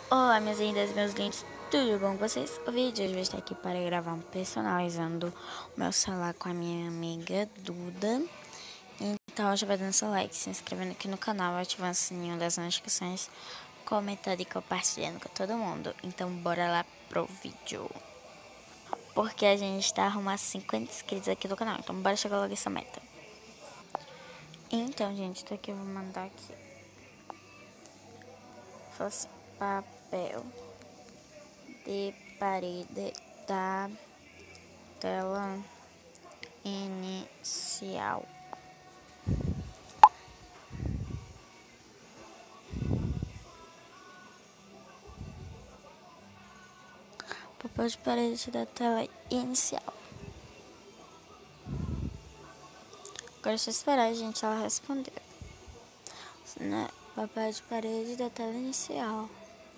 Olá, minhas lindas, meus lindos, tudo bom com vocês? O vídeo de hoje eu vou estar aqui para gravar um personalizando o meu celular com a minha amiga Duda. Então já vai dando seu like, se inscrevendo aqui no canal, ativando o sininho das notificações, comentando e compartilhando com todo mundo. Então bora lá pro vídeo. Porque a gente tá arrumando 50 inscritos aqui no canal, então bora chegar logo essa meta. Então, gente, isso aqui eu vou mandar aqui. Fala assim, papel de parede da tela inicial. Papel de parede da tela inicial. Agora é só esperar, gente, ela responder. Né? Papel de parede da tela inicial.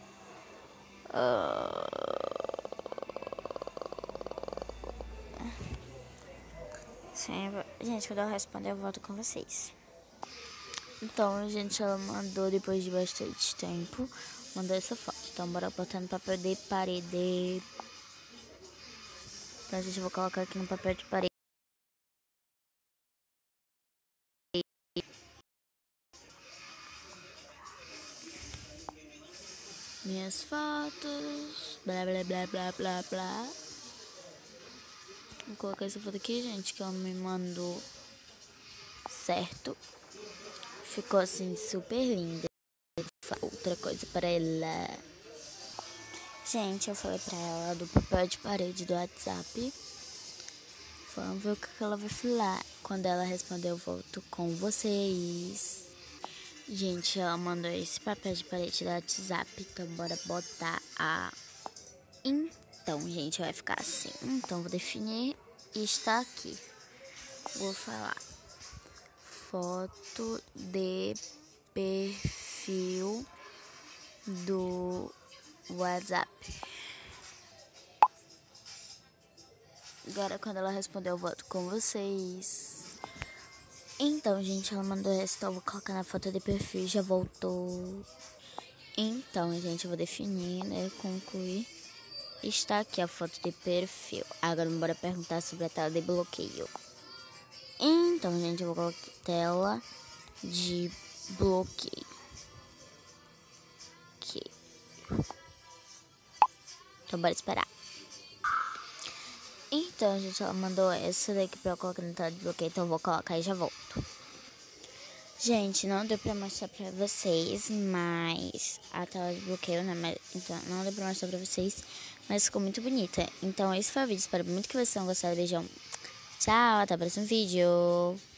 Sim, gente, quando ela responder, eu volto com vocês. Então, gente, ela mandou depois de bastante tempo. Mandou essa foto. Então, bora botar no papel de parede. Então, gente, eu vou colocar aqui no papel de parede. Minhas fotos. Blá, blá, blá, blá, blá, blá. Vou colocar essa foto aqui, gente, que ela me mandou certo. Ficou assim, super linda. Outra coisa para ela. Gente, eu falei pra ela do papel de parede do WhatsApp. Vamos ver o que ela vai falar. Quando ela responder, eu volto com vocês. Gente, ela mandou esse papel de parede do WhatsApp. Então, bora botar a... Então, gente, vai ficar assim. Então, vou definir e está aqui. Vou falar. Foto de perfil do WhatsApp. Agora, quando ela responder, eu volto com vocês. Então, gente, ela mandou essa, então eu vou colocar na foto de perfil e já voltou. Então, gente, eu vou definir, né, concluir. Está aqui a foto de perfil. Agora, bora perguntar sobre a tela de bloqueio. Então, gente, eu vou colocar tela de bloqueio. Aqui. Então, bora esperar. Então, gente, ela mandou essa daqui pra eu colocar na tela de bloqueio. Então, eu vou colocar e já volto. Gente, não deu pra mostrar pra vocês, mas a tela de bloqueio, né? Mas, então, não deu pra mostrar pra vocês, mas ficou muito bonita. Então, esse foi o vídeo. Espero muito que vocês tenham gostado. Beijão. Tchau, até o próximo vídeo.